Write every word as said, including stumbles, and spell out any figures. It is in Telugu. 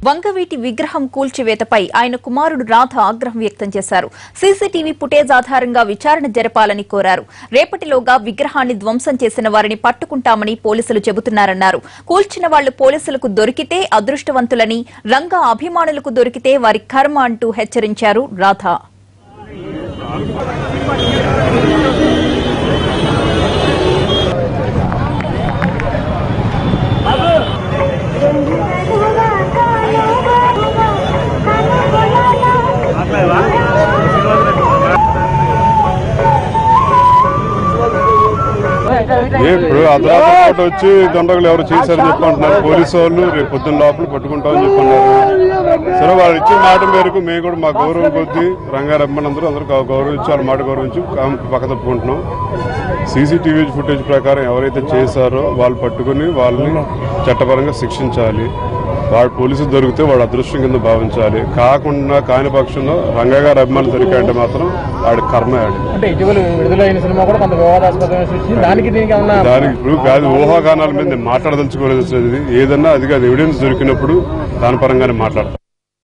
వంగవీటి విగ్రహం కూల్చివేతపై ఆయన కుమారుడు రాధ ఆగ్రహం వ్యక్తం చేశారు. సీసీటీవీ ఫుటేజ్ ఆధారంగా విచారణ జరపాలని కోరారు. రేపటిలోగా విగ్రహాన్ని ధ్వంసం చేసిన వారిని పట్టుకుంటామని పోలీసులు చెబుతున్నారన్నారు. కూల్చిన వాళ్లు పోలీసులకు దొరికితే అదృష్టవంతులని, రంగా అభిమానులకు దొరికితే వారి కర్మ అంటూ హెచ్చరించారు రాధ. ఇప్పుడు అర్ధరాత్రి వచ్చి దొండగలు ఎవరు చేశారని చెప్పంటున్నారు. పోలీసు వాళ్ళు రేపు పొద్దున్న లోపల పట్టుకుంటామని చెప్పన్నారు. సరే వాళ్ళు ఇచ్చిన మాట మేరకు మేము కూడా మా గౌరవం కొద్దీ రంగారమ్మని అందరూ అందరూ గౌరవించి వాళ్ళ మాట గౌరవించి పక్క తప్పుకుంటున్నాం. సీసీటీవీ ఫుటేజ్ ప్రకారం ఎవరైతే చేశారో వాళ్ళు పట్టుకుని వాళ్ళని చట్టపరంగా శిక్షించాలి. వాడు పోలీసులు దొరికితే వాడు అదృష్టం కింద భావించాలి. కాకుండా కాని పక్షంలో రంగా గారి అభిమానులు దొరికాయంటే మాత్రం వాడి కర్మ ఆడి దానికి ఇప్పుడు కాదు ఊహాగానాల మీద మాట్లాడదలుచుకోలేదు. ఏదన్నా అది కాదు ఎవిడెన్స్ దొరికినప్పుడు దాని పరంగానే మాట్లాడతాం.